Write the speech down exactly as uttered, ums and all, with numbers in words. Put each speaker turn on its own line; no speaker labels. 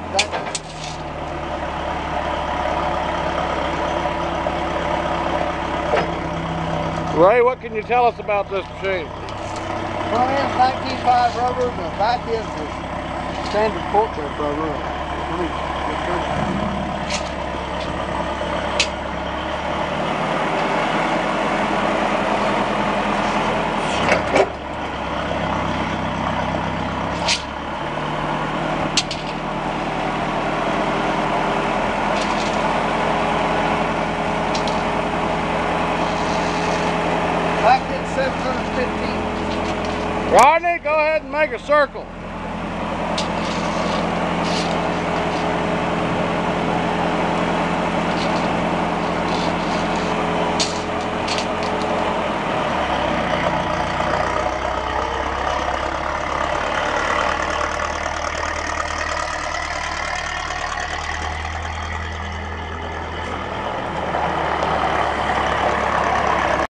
Ray, what can you tell us about this machine?
Front end's nineteen five rubber, and the back end is standard forklift rubber. Let me get this. seven hundred fifteen.
Rodney, go ahead and make a circle.